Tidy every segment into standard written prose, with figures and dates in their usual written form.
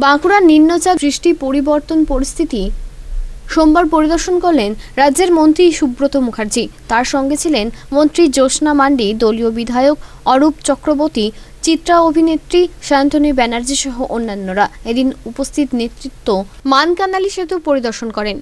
বাঁকুড়ার নিম্নচাপ বৃষ্টি পরিবর্তন পরিস্থিতি সোমবার পরিদর্শন করলেন রাজ্যের মন্ত্রী সুব্রত মুখার্জি। তার সঙ্গে ছিলেন মন্ত্রী জ্যোৎস্না মান্ডি, দলীয় বিধায়ক অরূপ চক্রবর্তী, চিত্রা অভিনেত্রী শান্তনী ব্যানার্জি সহ অন্যান্যরা। এদিন উপস্থিত নেতৃত্ব মানকানালি সেতু পরিদর্শন করেন।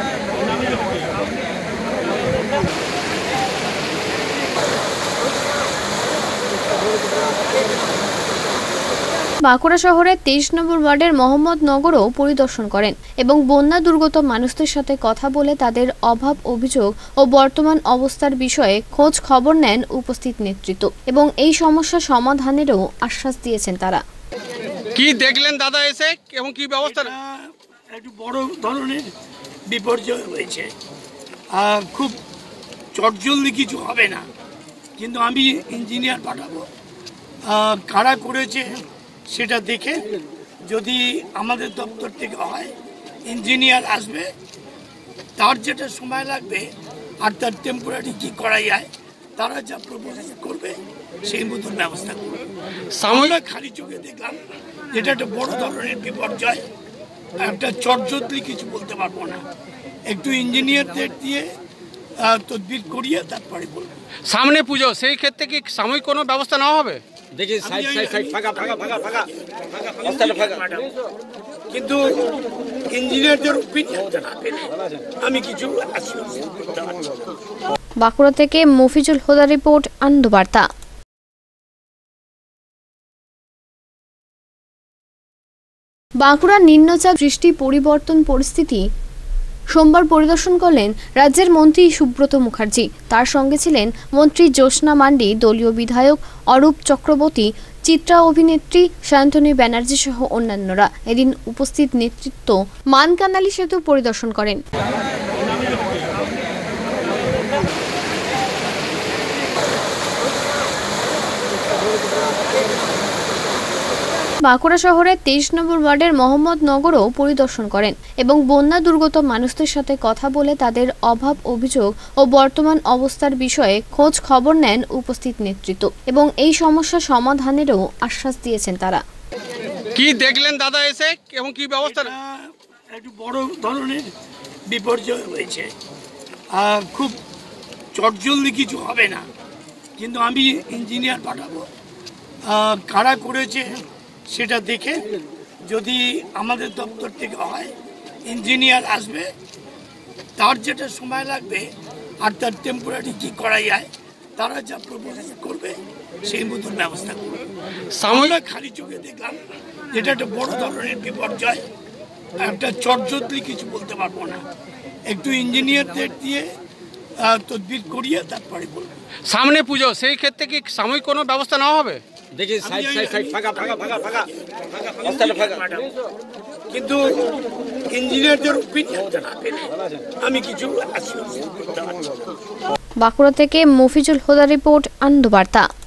বাঁকুড়া শহরের 23 নম্বর ওয়ার্ডের মোহাম্মদনগরও পরিদর্শন করেন এবং বন্যা দুর্গত মানুষদের সাথে কথা বলে তাদের অভাব অভিযোগ ও বর্তমান অবস্থার বিষয়ে খোঁজ খবর নেন উপস্থিত নেতৃত্ব এবং এই সমস্যা সমাধানেরও আশ্বাস দিয়েছেন তারা। কি দেখলেন দাদা এসে এবং কি ব্যবস্থা? একটু বড় ধরনের বিপর্যয় হয়েছে, খুব চটজলদি কিছু হবে না, কিন্তু আমি ইঞ্জিনিয়ার পাঠাবো, কারা করেছে সেটা দেখে যদি আমাদের দপ্তর থেকে হয় ইঞ্জিনিয়ার আসবে, তার যেটা সময় লাগবে আর তার টেম্পোরারি কি করা যায় তারা যা প্রপোজ করবে সেই মতন ব্যবস্থা করবে। আমরা খালি চোখে দেখলাম যেটা একটা বড় ধরনের বিপর্যয়, একটা চটজলদি কিছু বলতে পারবো না, একটু ইঞ্জিনিয়ারদের দিয়ে তদবির করিয়ে তারপরে বলবো। সামনে পুজো, সেই ক্ষেত্রে কি সাময়িক কোনো ব্যবস্থা নেওয়া হবে? দেখি কিন্তু ইঞ্জিনিয়ারদের ওপিনিয়নটা না পেলে আমি কিছু করতে পারছি না। বাঁকুড়া থেকে মফিজুল হুদার রিপোর্ট, আনন্দবার্তা। বাঁকুড়ার নিম্নচাপ বৃষ্টি পরিবর্তন পরিস্থিতি সোমবার পরিদর্শন করলেন রাজ্যের মন্ত্রী সুব্রত মুখার্জি। তার সঙ্গে ছিলেন মন্ত্রী জ্যোৎস্না মান্ডি, দলীয় বিধায়ক অরূপ চক্রবর্তী, চিত্রা অভিনেত্রী শান্তনী ব্যানার্জি সহ অন্যান্যরা। এদিন উপস্থিত নেতৃত্ব মানকানালি সেতু পরিদর্শন করেন। বাঁকুড়া শহরের 23 নম্বর ওয়ার্ডের মোহাম্মদনগরও পরিদর্শন করেন এবং বন্যা দুর্গত মানুষদের সাথে কথা বলে তাদের অভাব অভিযোগ ও বর্তমান অবস্থার বিষয়ে খোঁজ খবর নেন উপস্থিত নেতৃত্ব এবং এই সমস্যা সমাধানেরও আশ্বাস দিয়েছেন তারা। কি দেখলেন দাদা এসে এবং কি ব্যবস্থা? একটু বড় ধরনের বিপর্যয় হয়েছে, খুব চটজলদি কিছু হবে না, কিন্তু আমি ইঞ্জিনিয়ার পাঠাবো, কারা করেছে সেটা দেখে যদি আমাদের দপ্তর থেকে হয় ইঞ্জিনিয়ার আসবে, তার যেটা সময় লাগবে আর তার টেম্পোরারি কি করা যায় তারা যা প্রপোজ করবে সেই মতন ব্যবস্থা করবে। আমরা খালি চোখে দেখলাম যেটা একটা বড় ধরনের বিপর্যয়, একটা চটজলদি কিছু বলতে পারবো না, একটু ইঞ্জিনিয়ারদের দিয়ে তদবির করিয়ে তারপরে বলবো। সামনে পুজো, সেই ক্ষেত্রে কি সাময়িক কোনো ব্যবস্থা নেওয়া হবে? দেখি কিন্তু ইঞ্জিনিয়ারদের ওপিনিয়নটা না পেলে আমি কিছু করতে পারছি না। বাঁকুড়া থেকে মফিজুল হুদার রিপোর্ট, আনন্দবার্তা।